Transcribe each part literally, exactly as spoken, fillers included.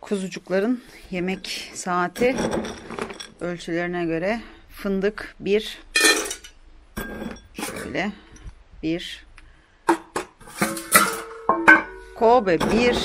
kuzucukların yemek saati ölçülerine göre fındık bir, şöyle bir, Kobe bir,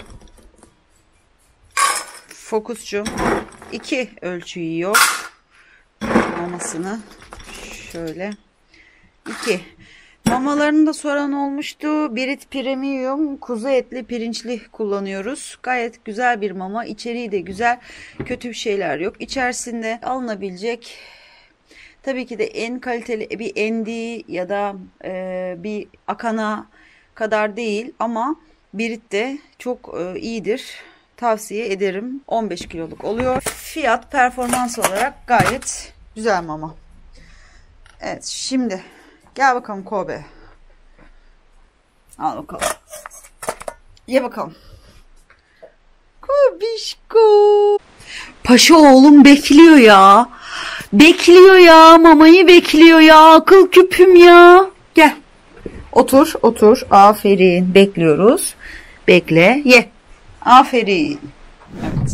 fokusçu iki ölçü yiyor. Mamasını şöyle iki. Mamalarını da soran olmuştu. Birit Premium kuzu etli pirinçli kullanıyoruz. Gayet güzel bir mama. İçeriği de güzel. Kötü bir şeyler yok. İçerisinde alınabilecek tabii ki de en kaliteli bir Endi ya da e, bir Akana kadar değil ama Birit de çok e, iyidir. Tavsiye ederim. on beş kiloluk oluyor. Fiyat performans olarak gayet güzel mama. Evet, şimdi gel bakalım Kobe. Al bakalım. Ye bakalım. Kobişko. Paşa oğlum bekliyor ya. Bekliyor ya. Mamayı bekliyor ya. Akıl küpüm ya. Gel. Otur, otur. Aferin. Bekliyoruz. Bekle. Ye. Aferin. Evet.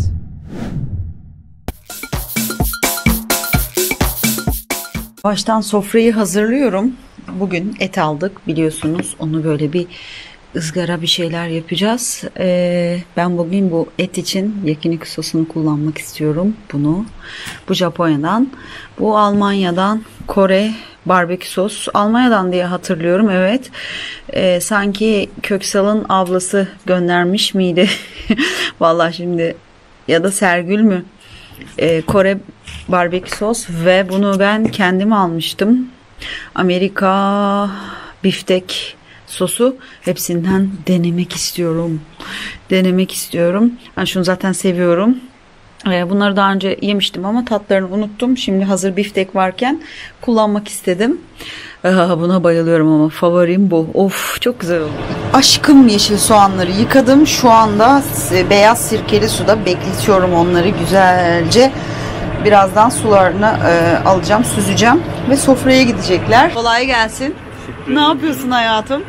Baştan sofrayı hazırlıyorum. Bugün et aldık biliyorsunuz. Onu böyle bir ızgara bir şeyler yapacağız. Ee, ben bugün bu et için yakiniku sosunu kullanmak istiyorum. Bunu. Bu Japonya'dan. Bu Almanya'dan Kore barbekü sos. Almanya'dan diye hatırlıyorum. Evet. Ee, sanki Köksal'ın ablası göndermiş miydi? Vallahi şimdi ya da Sergül mü? Ee, Kore barbekü sos ve bunu ben kendim almıştım. Amerika biftek sosu, hepsinden denemek istiyorum. Denemek istiyorum. Ben şunu zaten seviyorum. Bunları daha önce yemiştim ama tatlarını unuttum. Şimdi hazır biftek varken kullanmak istedim. Buna bayılıyorum ama favorim bu. Of, çok güzel oldu. Aşkım yeşil soğanları yıkadım. Şu anda beyaz sirkeli suda bekletiyorum onları güzelce. Birazdan sularını e, alacağım, süzeceğim ve sofraya gidecekler. Kolay gelsin. Ne yapıyorsun hayatım?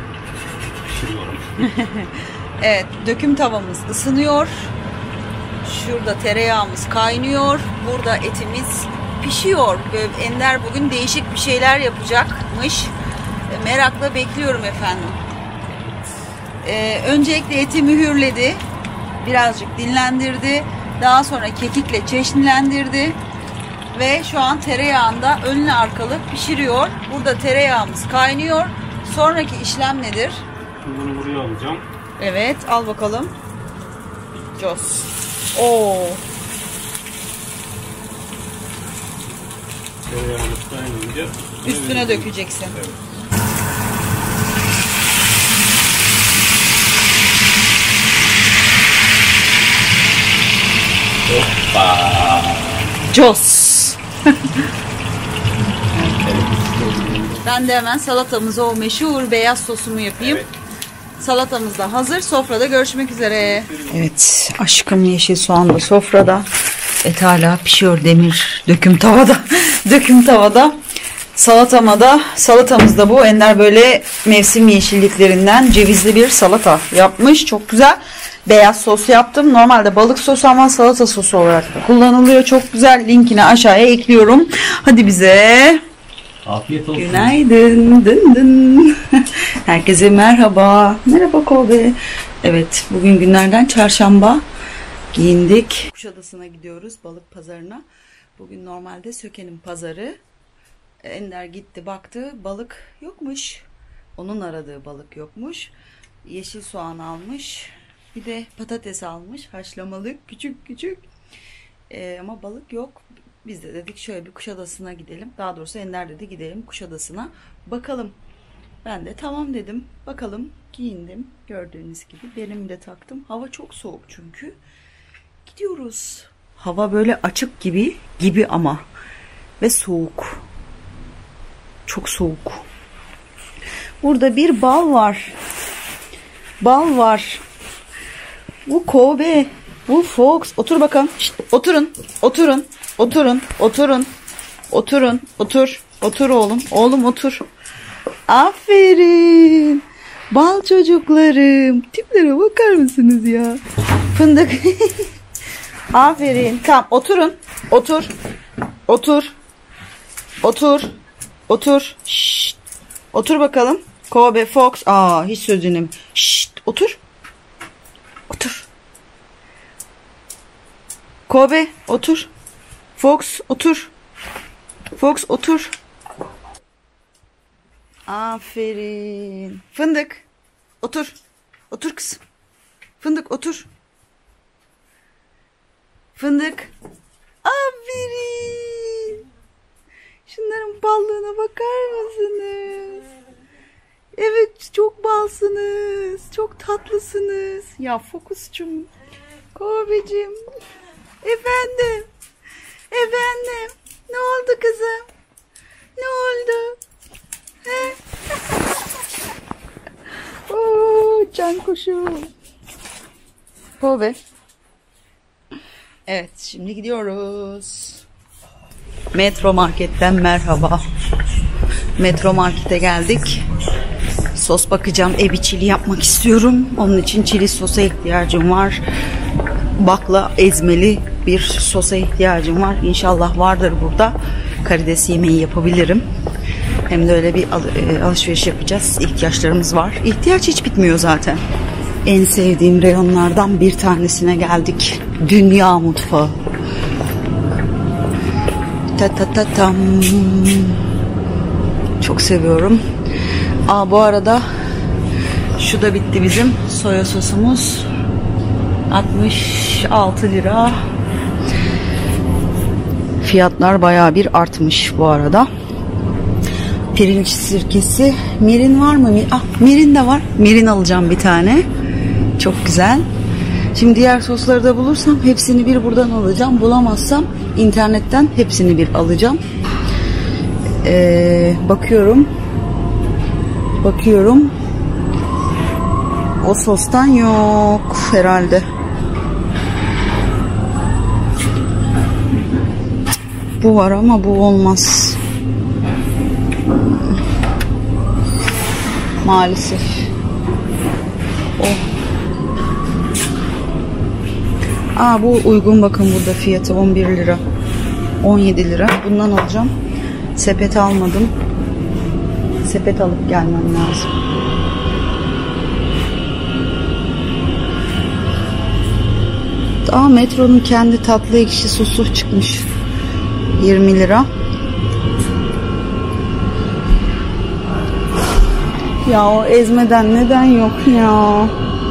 Evet, döküm tavamız ısınıyor. Şurada tereyağımız kaynıyor. Burada etimiz pişiyor. Böyle Ender bugün değişik bir şeyler yapacakmış. Merakla bekliyorum efendim. Ee, öncelikle eti mühürledi. Birazcık dinlendirdi. Daha sonra kekikle çeşnilendirdi. Ve şu an tereyağında önlü arkalı pişiriyor. Burada tereyağımız kaynıyor. Sonraki işlem nedir? Bunu buraya alacağım. Evet, al bakalım. Jos. Oo. Tereyağımız kaynayınca üstüne dökeceksin. Evet. Hoppa. Jos. Ben de hemen salatamıza o meşhur beyaz sosumu yapayım. Evet. Salatamız da hazır. Sofrada görüşmek üzere. Evet, aşkım yeşil soğan da sofrada. Et hala pişiyor demir döküm tavada. Döküm tavada. Salatama da salatamız da bu. Ender böyle mevsim yeşilliklerinden cevizli bir salata yapmış. Çok güzel. Beyaz sos yaptım. Normalde balık sosu ama salata sosu olarak da kullanılıyor. Çok güzel. Linkini aşağıya ekliyorum. Hadi bize afiyet olsun. Günaydın. Dın dın. Herkese merhaba. Merhaba Kobe. Evet, bugün günlerden çarşamba. Giyindik. Kuşadası'na gidiyoruz, balık pazarına. Bugün normalde Söke'nin pazarı. Ender gitti baktı, balık yokmuş. Onun aradığı balık yokmuş. Yeşil soğan almış. Bir de patates almış. Haşlamalık, küçük küçük. Ee, ama balık yok. Biz de dedik şöyle bir Kuşadası'na gidelim. Daha doğrusu Ender dedi gidelim Kuşadası'na. Bakalım. Ben de tamam dedim. Bakalım, giyindim. Gördüğünüz gibi belimi de taktım. Hava çok soğuk çünkü. Gidiyoruz. Hava böyle açık gibi gibi ama ve soğuk. Çok soğuk. Burada bir bal var. Bal var. Bu Kobe. Bu Fox. Otur bakalım. Şişt, oturun. Oturun. Oturun. Oturun. Oturun. Otur. Otur oğlum. Oğlum otur. Aferin. Bal çocuklarım. Tiplere bakar mısınız ya? Fındık. Aferin. Tamam oturun. Otur. Otur. Otur. Otur. Şşt. Otur bakalım. Kobe Fox. Aa hiç söz dinlemiyor. Şşt. Otur. Otur. Kobe otur. Fox otur. Fox otur. Aferin. Fındık. Otur. Otur kızım. Fındık otur. Fındık. Aferin. Şunların ballığına bakar mısınız? Evet çok balsınız. Çok tatlısınız. Ya Fokus'cum. Kovacığım. Efendim. Efendim. Ne oldu kızım? Ne oldu? He? Oo, can kuşu. Kove. Evet şimdi gidiyoruz. Metro Market'ten merhaba. Metro Market'e geldik. Sos bakacağım. Evi çili yapmak istiyorum. Onun için çili sosa ihtiyacım var. Bakla ezmeli bir sosa ihtiyacım var. İnşallah vardır burada. Karides yemeği yapabilirim. Hem de öyle bir al alışveriş yapacağız. İhtiyaçlarımız var. İhtiyaç hiç bitmiyor zaten. En sevdiğim reyonlardan bir tanesine geldik. Dünya mutfağı. Ta ta ta tam. Çok seviyorum. Aa bu arada şu da bitti bizim soya sosumuz. altmış altı lira. Fiyatlar bayağı bir artmış bu arada. Pirinç sirkesi. Mirin var mı? Ah, mirin de var. Mirin alacağım bir tane. Çok güzel. Şimdi diğer sosları da bulursam hepsini bir buradan alacağım. Bulamazsam internetten hepsini bir alacağım. Ee, bakıyorum. Bakıyorum. O sostan yok herhalde. Bu var ama bu olmaz. Maalesef. O. Aa bu uygun bakın burada fiyatı on bir lira. on yedi lira. Bundan alacağım. Sepet almadım. Sepet alıp gelmem lazım. Aa Metro'nun kendi tatlı ekşi sosu çıkmış. yirmi lira. Ya o ezmeden neden yok ya?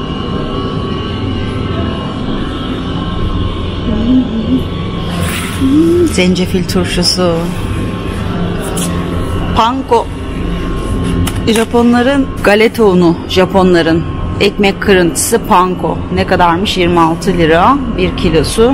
Zencefil turşusu. Panko. Japonların galeta unu. Japonların ekmek kırıntısı panko. Ne kadarmış? yirmi altı lira. bir kilosu.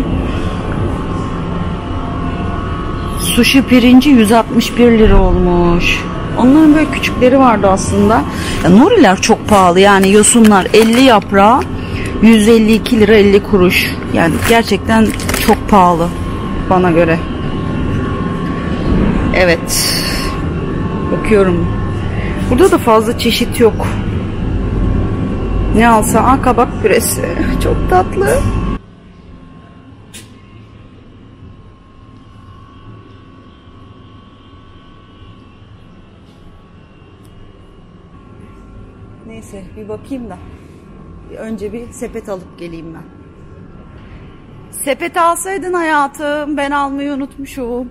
Sushi pirinci yüz altmış bir lira olmuş. Onların böyle küçükleri vardı aslında. Ya, noriler çok pahalı. Yani yosunlar elli yaprağı yüz elli iki lira elli kuruş. Yani gerçekten çok pahalı bana göre. Evet. Bakıyorum. Burada da fazla çeşit yok. Ne alsa? Aa, kabak püresi. Çok tatlı. Neyse bir bakayım da. Bir önce bir sepet alıp geleyim ben. Sepet alsaydın hayatım. Ben almayı unutmuşum.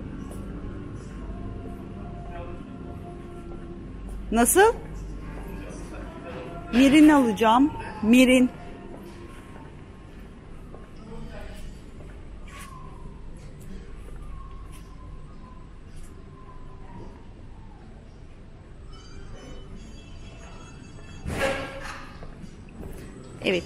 Nasıl? Mirin alacağım. Mirin. Evet.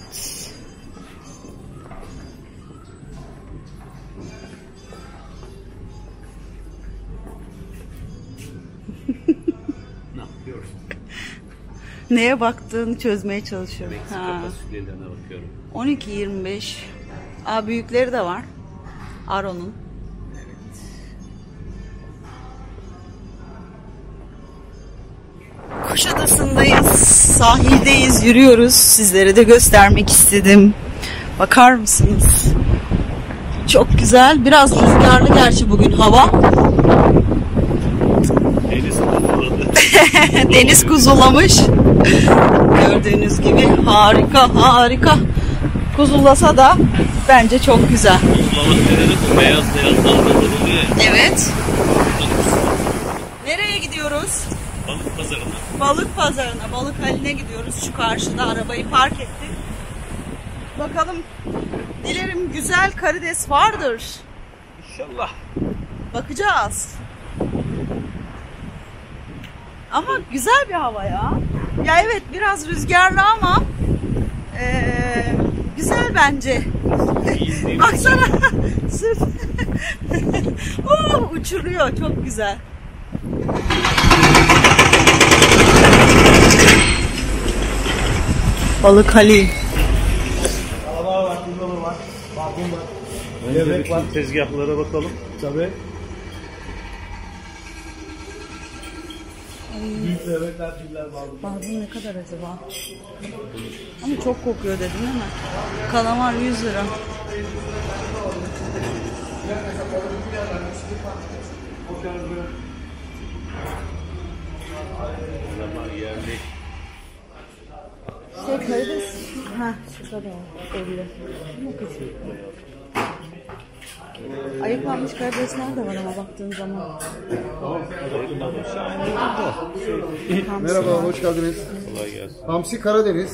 Ne yapıyorsun? Neye baktığını çözmeye çalışıyorum. Meksika Ha. fasulyelerine bakıyorum. on iki yirmi beş. Aa, büyükleri de var. Aro'nun. Kuşadası'ndayız. sahildeyiz, yürüyoruz. Sizlere de göstermek istedim. Bakar mısınız? Çok güzel. Biraz rüzgarlı gerçi bugün hava. Deniz kuzuladı. Deniz kuzulamış. Gördüğünüz gibi harika harika. Kuzulasa da bence çok güzel. Kuzulamak nedeni bu beyaz beyaz dalgalar oluyor. Evet. Nereye gidiyoruz? Balık pazarına. Balık pazarına, balık haline gidiyoruz. Şu karşıda arabayı park ettik. Bakalım, dilerim güzel karides vardır. İnşallah. Bakacağız. Ama güzel bir hava ya. Ya evet, biraz rüzgarlı ama ee, güzel bence. Baksana. Sırt. oh, uçuruyor, çok güzel. Balık Halil. Araba var, kuzulu var, barbun var. Önce Levrek bütün var. tezgahlara bakalım. Tabii. Büyük levrekler, filler, barbun. Barbun ne kadar acaba? Ama çok kokuyor dedin değil mi? Kalamar yüz lira. Kalamar yerli. Şey karides. Ha, şu kadar. elli. Ama küçük. Ayıklanmış karidesler de var ama baktığın zaman. Merhaba, hoş geldiniz. Kolay gelsin. Hamsi Karadeniz.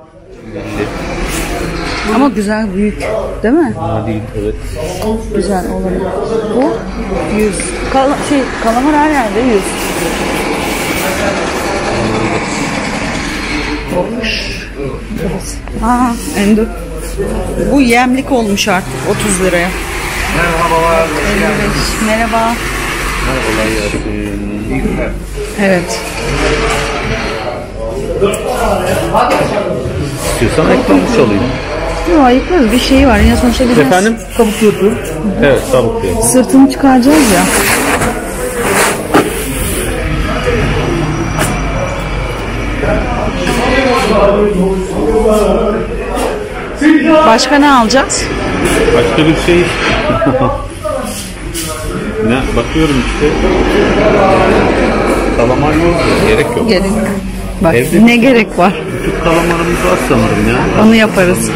Ama güzel, büyük. Değil mi? Ha değil, evet. Güzel olabilir. Bu yüz. Kal şey, kalamar her yerde yüz. Aa, endo. Bu yemlik olmuş artık otuz liraya. Merhabalar. elli beş. Merhaba. Kolay gelsin. Evet. İstiyorsan eklenmiş olayım. Yok, ayıklarız. Bir şey var. Yine sonuçta biraz Efendim? kabuk yotu. Evet, tavuk diyor. Sırtını çıkaracağız ya. Başka ne alacağız? Başka bir şey. Ne? Bakıyorum işte. Kalamar yok. Gerek yok. Gerek. Bak Evde ne gerek var? Küçük kalamarımız var sanırım ya. Onu yaparız.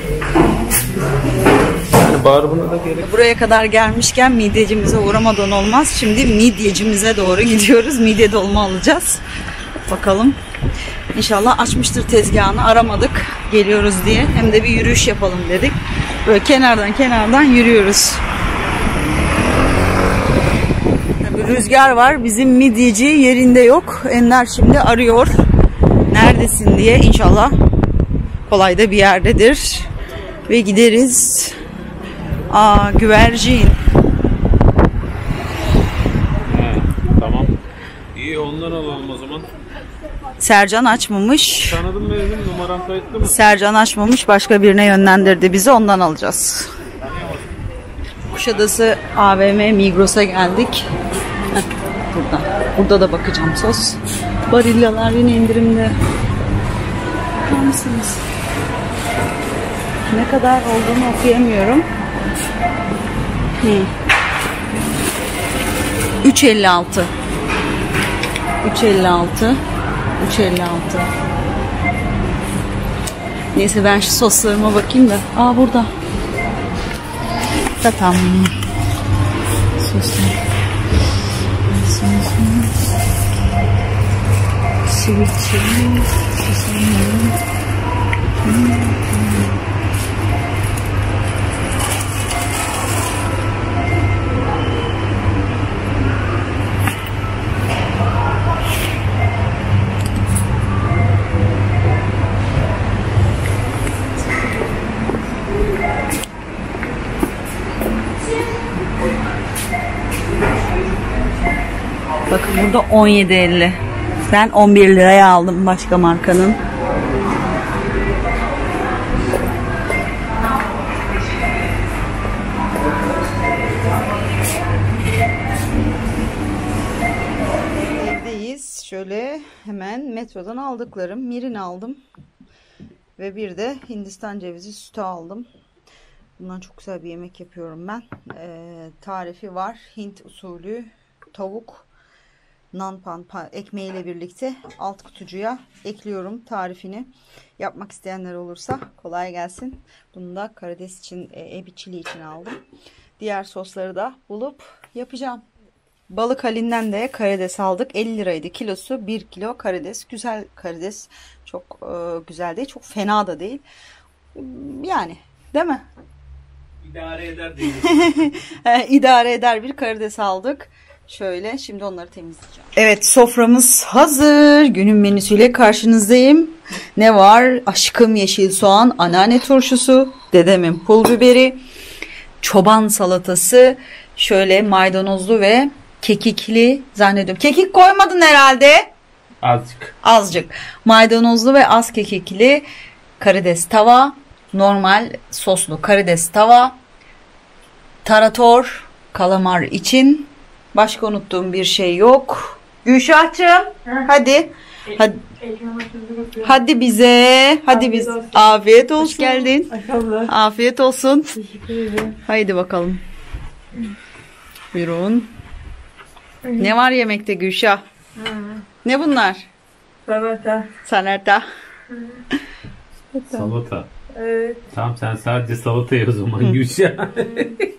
Yani barbuna da gerek. Buraya kadar gelmişken midyecimize uğramadan olmaz. Şimdi midyecimize doğru gidiyoruz. Midye dolma alacağız. Bakalım. İnşallah açmıştır tezgahını. Aramadık geliyoruz diye. Hem de bir yürüyüş yapalım dedik. Böyle kenardan kenardan yürüyoruz. Tabii rüzgar var. Bizim midyeci yerinde yok. Enler şimdi arıyor. Neredesin diye. İnşallah kolay da bir yerdedir. Ve gideriz. Aa, güvercin. He, tamam. İyi, ondan alalım o zaman. Sercan açmamış. Tanıdın mı dedim, numaram kayıtlı mı? Sercan açmamış, başka birine yönlendirdi bizi, ondan alacağız. Kuşadası A V M Migros'a geldik. Heh, burada. Burada da bakacağım sos. Barilyalar yine indirimde. Bakar mısınız? Ne kadar olduğunu okuyamıyorum. Hmm. üç elli altı. üç elli altı. üç elli altı. Neyse ben şu soslarıma bakayım da. Aa, burada. Da tam. Soslar. Sweet chili. Bakın burada on yedi elli. Ben on bir liraya aldım başka markanın. Evdeyiz. Şöyle hemen metrodan aldıklarım. Mirin aldım. Ve bir de Hindistan cevizi sütü aldım. Bundan çok güzel bir yemek yapıyorum ben. Ee, tarifi var. Hint usulü tavuk nanpan ekmeğiyle birlikte alt kutucuya ekliyorum tarifini. Yapmak isteyenler olursa kolay gelsin. Bunu da karides için, e, ebi çili için aldım. Diğer sosları da bulup yapacağım. Balık halinden de karides aldık. elli liraydı kilosu. bir kilo karides. Güzel karides. Çok e, güzel değil. Çok fena da değil. Yani değil mi? İdare eder değil. İdare eder bir karides aldık. Şöyle şimdi onları temizleyeceğim. Evet, soframız hazır. Günün menüsüyle karşınızdayım. Ne var? Aşkım yeşil soğan, anneanne turşusu, dedemin pul biberi, çoban salatası, şöyle maydanozlu ve kekikli zannediyorum. Kekik koymadın herhalde. Azıcık. Azıcık. Maydanozlu ve az kekikli karides tava, normal soslu karides tava, tarator, kalamar için. Başka unuttuğum bir şey yok. Gülşah'cığım hadi. Hadi. Hadi bize. Hadi Afiyet biz. olsun. Afiyet olsun. Hoş geldin. Maşallah. Afiyet olsun. Teşekkür ederim. Haydi bakalım. Buyurun. Ne var yemekte Gülşah? Ha, Ne bunlar? salata. Salata. Salata. Evet. Tamam sen sadece salata ye o zaman Gülşah.